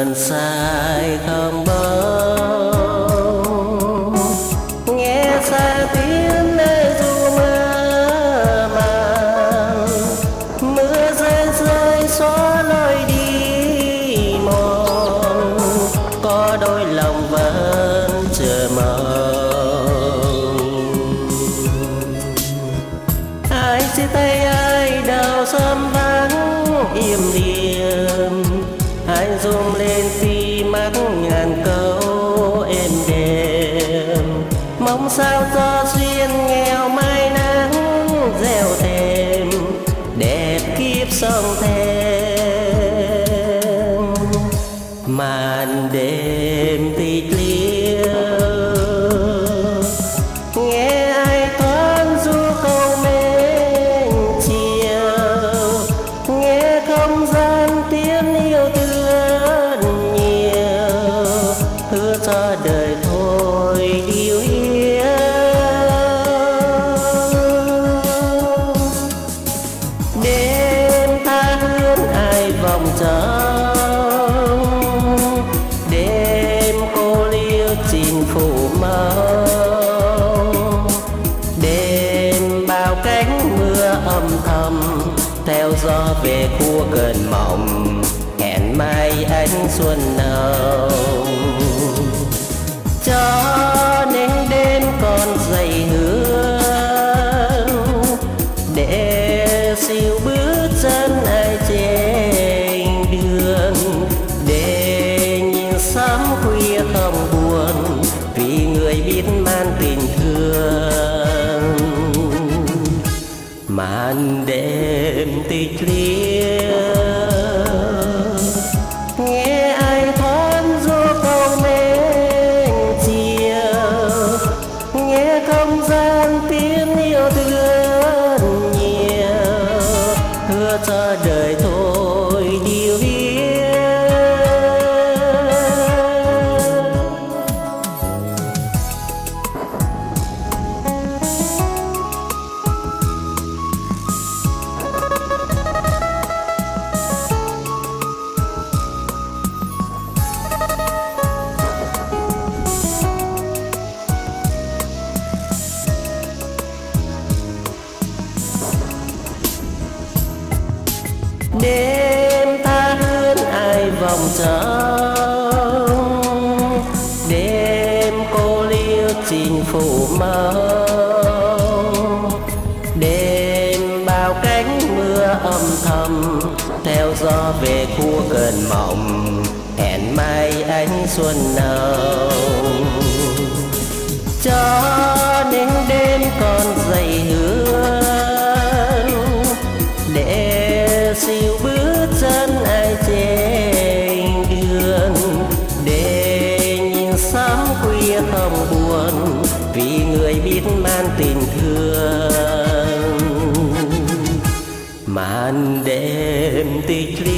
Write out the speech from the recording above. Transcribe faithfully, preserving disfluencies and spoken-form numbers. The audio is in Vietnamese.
vườn sai không bóng, nghe xa tiếng nơi dù mưa màng, mưa rơi rơi xóa lối đi mòn, có đôi lòng vẫn chờ mong. Ai chia tay ai đào sớm vắng im điềm, ai rung lên khi mắt ngàn câu êm đềm, mong sao cho duyên nghèo mai nắng gieo thêm đẹp kiếp sống thêm. Màn đêm tịch liêu nghe ai thoáng ru câu mến chiều, nghe không gian tiếng yêu thương nhiều, hứa cho đời thôi điều yêu. Đêm tha hương ai vòng trống, đêm cô liêu chìm phủ màu, đêm bao cánh mưa âm thầm theo gió về khu cơn mộng, hẹn mai ánh xuân nồng. Cho nên đêm còn dày hương để siêu bước chân ai trên đường, để nhìn sớm khuya không buồn vì người biết mang tình thương. Màn đêm tịch liêu nghe ai thoáng ru câu mến chiều, nghe không gian tiếng yêu thương nhiều, hứa cho đời thôi điều yêu. Đêm tha hương ai vòng trống, đêm cô liêu chìm phủ màu, đêm bao cánh mưa âm thầm theo gió về khu cơn mộng, hẹn mai ánh xuân nồng. Cho nên đêm còn dày hương để siêu bước chân ai trên đường, để nhìn sớm khuya không buồn vì người biết mang tình thương. Màn đêm tịch liêu